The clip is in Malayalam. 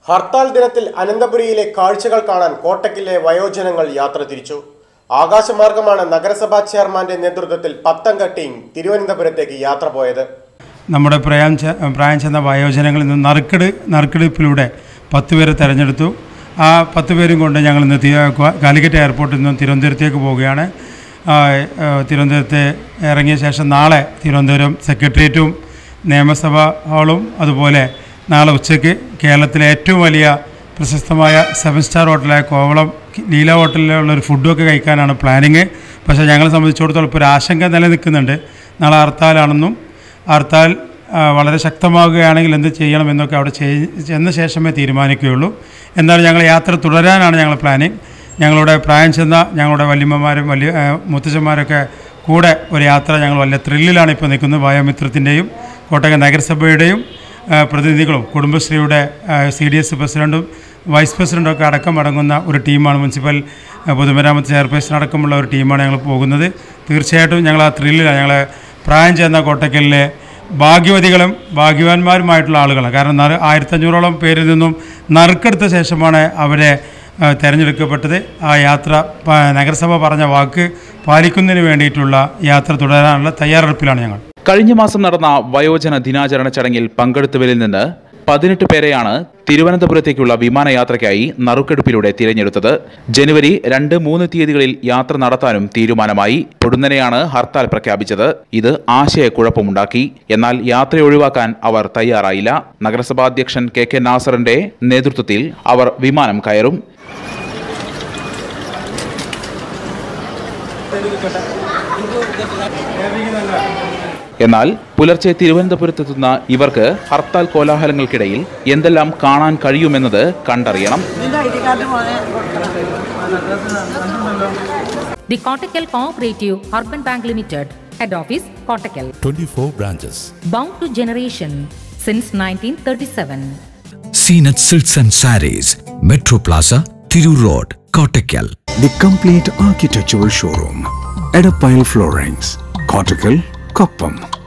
ഹർത്താൽ ദിനത്തിൽ അനന്തപുരിയിലെ കാഴ്ചകൾ കാണാൻ കോട്ടക്കിലെ വയോജനങ്ങൾ യാത്ര തിരിച്ചു. ആകാശമാർഗമാണ് നഗരസഭാ ചെയർമാന്റെ നേതൃത്വത്തിൽ 10 ടീം തിരുവനന്തപുരത്തേക്ക് യാത്ര പോയത്. നമ്മുടെ പ്രായം ചെന്ന വയോജനങ്ങളിൽ നിന്ന് നറുക്കെടുപ്പിലൂടെ 10 പേരെ തെരഞ്ഞെടുത്തു. ആ 10 പേരും കൊണ്ട് ഞങ്ങൾ ഇന്ന് കാലിക്കറ്റ് എയർപോർട്ടിൽ നിന്നും തിരുവനന്തപുരത്തേക്ക് പോവുകയാണ്. തിരുവനന്തപുരത്ത് ഇറങ്ങിയ ശേഷം നാളെ തിരുവനന്തപുരം സെക്രട്ടേറിയറ്റും നിയമസഭാ ഹാളും അതുപോലെ നാളെ ഉച്ചയ്ക്ക് കേരളത്തിലെ ഏറ്റവും വലിയ പ്രശസ്തമായ 7 സ്റ്റാർ ഹോട്ടലായ കോവളം ലീല ഹോട്ടലിലുള്ളൊരു ഫുഡൊക്കെ കഴിക്കാനാണ് പ്ലാനിങ്. പക്ഷേ ഞങ്ങളെ സംബന്ധിച്ചിടത്തോളം ഇപ്പോൾ ഒരു ആശങ്ക നിലനിൽക്കുന്നുണ്ട്. നാളെ ഹർത്താലാണെന്നും ഹർത്താൽ വളരെ ശക്തമാകുകയാണെങ്കിൽ എന്ത് ചെയ്യണമെന്നൊക്കെ അവിടെ ചെന്ന ശേഷമേ തീരുമാനിക്കുകയുള്ളൂ. എന്നാലും ഞങ്ങൾ യാത്ര തുടരാനാണ് ഞങ്ങൾ പ്ലാനിങ്. ഞങ്ങളുടെ പ്രായം ചെന്ന ഞങ്ങളുടെ വല്യമ്മമാരും മുത്തച്ഛന്മാരൊക്കെ കൂടെ ഒരു യാത്ര ഞങ്ങൾ വലിയ ത്രില്ലിലാണ് ഇപ്പോൾ നിൽക്കുന്നത്. വയോമിത്രത്തിൻ്റെയും കോട്ടയം നഗരസഭയുടെയും പ്രതിനിധികളും കുടുംബശ്രീയുടെ CDS പ്രസിഡൻറ്റും വൈസ് പ്രസിഡൻറ്റും ഒക്കെ അടങ്ങുന്ന ഒരു ടീമാണ്. മുനിസിപ്പൽ പൊതുമരാമത്ത് ചെയർപേഴ്സൺ അടക്കമുള്ള ഒരു ടീമാണ് ഞങ്ങൾ പോകുന്നത്. തീർച്ചയായിട്ടും ഞങ്ങൾ ആ ത്രില്ലിലാണ്. ഞങ്ങൾ പ്രായം ചെന്ന കോട്ടക്കലിലെ ഭാഗ്യവതികളും ഭാഗ്യവാന്മാരുമായിട്ടുള്ള ആളുകളാണ്. കാരണം 1500ഓളം പേരിൽ നിന്നും നറുക്കെടുത്ത ശേഷമാണ് അവരെ തിരഞ്ഞെടുക്കപ്പെട്ടത്. ആ യാത്ര നഗരസഭ പറഞ്ഞ വാക്ക് പാലിക്കുന്നതിന് വേണ്ടിയിട്ടുള്ള യാത്ര തുടരാനുള്ള തയ്യാറെടുപ്പിലാണ് ഞങ്ങൾ. കഴിഞ്ഞ മാസം നടന്ന വയോജന ദിനാചരണ ചടങ്ങിൽ പങ്കെടുത്തവരിൽ നിന്ന് 18 പേരെയാണ് തിരുവനന്തപുരത്തേക്കുള്ള വിമാനയാത്രയ്ക്കായി നറുക്കെടുപ്പിലൂടെ തിരഞ്ഞെടുത്തത്. ജനുവരി 2, 3 തീയതികളിൽ യാത്ര നടത്താനും തീരുമാനമായി. പൊടുന്നനെയാണ് ഹർത്താൽ പ്രഖ്യാപിച്ചത്. ഇത് ആശയക്കുഴപ്പമുണ്ടാക്കി. എന്നാൽ യാത്ര ഒഴിവാക്കാൻ അവർ തയ്യാറായില്ല. നഗരസഭാ അധ്യക്ഷൻ KK നാസറിന്റെ നേതൃത്വത്തിൽ അവർ വിമാനം കയറും. എന്നാൽ പുലർച്ചെ തിരുവനന്തപുരത്തെത്തുന്ന ഇവർക്ക് ഹർത്താൽ കോലാഹലങ്ങൾക്കിടയിൽ എന്തെല്ലാം കാണാൻ കഴിയുമെന്നത് കണ്ടറിയണം. The Kottakkal Cooperative Urban Bank Limited, Head Office, Kottakkal. 24 branches. Bound to generation since 1937. Seenat Silks and Sarees, Metro Plaza, Thiru Road, Kottakkal. The complete architectural showroom, Edapile Floorings, Kottakkal, Koppam.